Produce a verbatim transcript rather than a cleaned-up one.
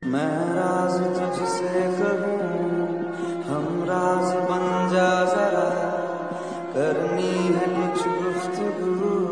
मैं राज तुझसे कहूँ, हम राज बन जा जरा, करनी है कुछ गुफ्तगू।